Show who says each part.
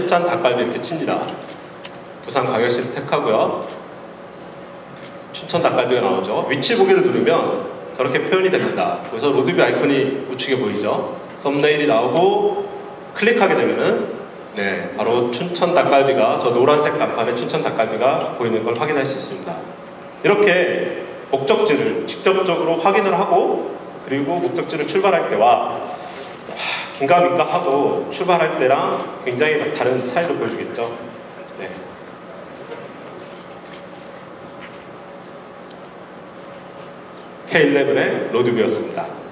Speaker 1: 춘천 닭갈비 이렇게 칩니다. 부산광역시를 택하고요. 춘천 닭갈비가 나오죠. 위치 보기를 누르면 저렇게 표현이 됩니다. 그래서 로드뷰 아이콘이 우측에 보이죠. 썸네일이 나오고 클릭하게 되면은 네, 바로 춘천 닭갈비가 저 노란색 간판에 춘천 닭갈비가 보이는 걸 확인할 수 있습니다. 이렇게 목적지를 직접적으로 확인을 하고 그리고 목적지를 출발할 때와 긴가민가 하고 출발할 때랑 굉장히 다른 차이를 보여주겠죠. 네. K11의 로드뷰였습니다.